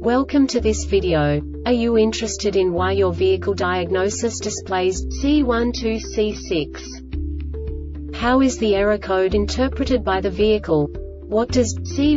Welcome to this video. Are you interested in why your vehicle diagnosis displays C12C6? How is the error code interpreted by the vehicle? What does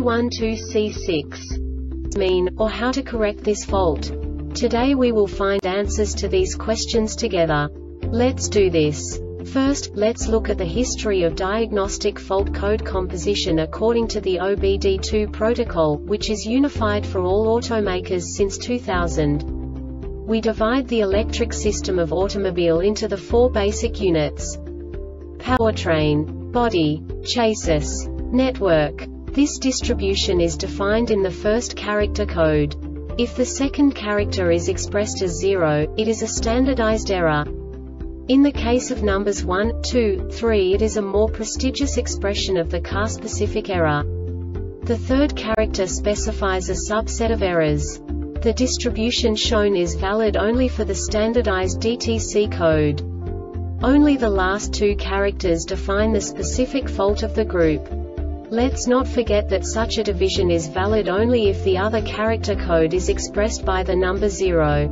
C12C6 mean, or how to correct this fault? Today we will find answers to these questions together. Let's do this. First, let's look at the history of diagnostic fault code composition according to the OBD2 protocol, which is unified for all automakers since 2000. We divide the electric system of automobile into the four basic units: powertrain, body, chassis, network. This distribution is defined in the first character code. If the second character is expressed as 0, it is a standardized error. In the case of numbers 1, 2, 3, it is a more prestigious expression of the car-specific error. The third character specifies a subset of errors. The distribution shown is valid only for the standardized DTC code. Only the last two characters define the specific fault of the group. Let's not forget that such a division is valid only if the other character code is expressed by the number 0.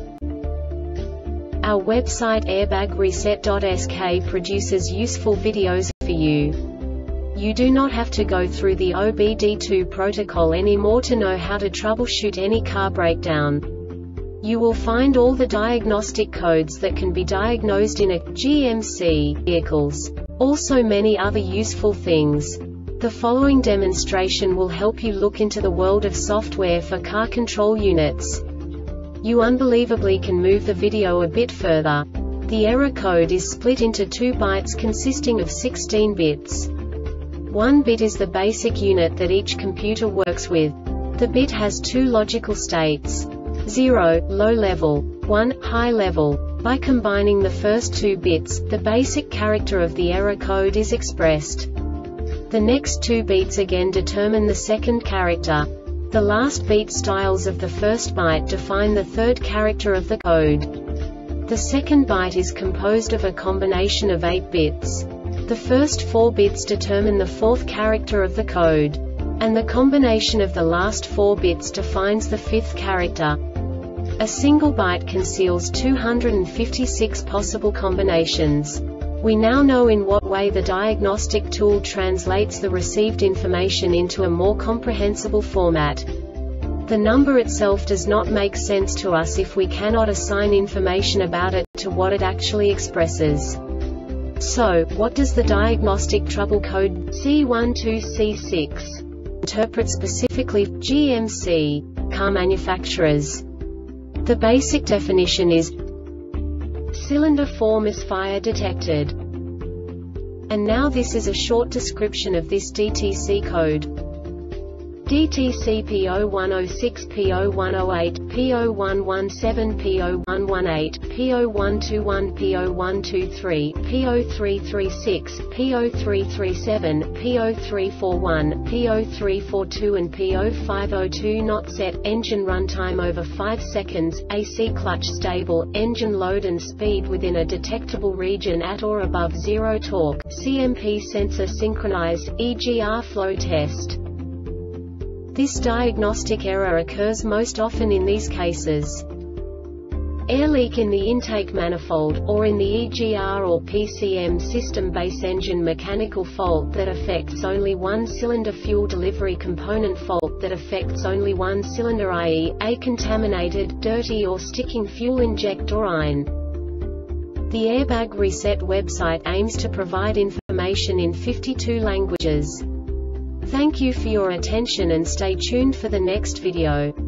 Our website airbagreset.sk produces useful videos for you. You do not have to go through the OBD2 protocol anymore to know how to troubleshoot any car breakdown. You will find all the diagnostic codes that can be diagnosed in a GMC vehicles. Also many other useful things. The following demonstration will help you look into the world of software for car control units. You unbelievably can move the video a bit further. The error code is split into 2 bytes consisting of 16 bits. 1 bit is the basic unit that each computer works with. The bit has 2 logical states: 0, low level, 1, high level. By combining the first 2 bits, the basic character of the error code is expressed. The next 2 beats again determine the second character. The last beat styles of the first byte define the third character of the code. The second byte is composed of a combination of 8 bits. The first 4 bits determine the fourth character of the code. And the combination of the last 4 bits defines the fifth character. A single byte conceals 256 possible combinations. We now know in what way the diagnostic tool translates the received information into a more comprehensible format. The number itself does not make sense to us if we cannot assign information about it to what it actually expresses. So, what does the diagnostic trouble code C12C6 interpret specifically for GMC car manufacturers? The basic definition is cylinder 4 misfire detected. And now this is a short description of this DTC code. DTC P0106 P0108 P0117 P0118 P0121 P0123 P0336 P0337 P0341 P0342 and P0502 Not set. Engine runtime over 5 seconds, AC clutch stable, engine load and speed within a detectable region at or above 0 torque, CMP sensor synchronized, EGR flow test. This diagnostic error occurs most often in these cases: air leak in the intake manifold, or in the EGR or PCM system base engine mechanical fault that affects only one cylinder, fuel delivery component fault that affects only one cylinder, i.e., a contaminated, dirty or sticking fuel injector iron. The Airbag Reset website aims to provide information in 52 languages. Thank you for your attention and stay tuned for the next video.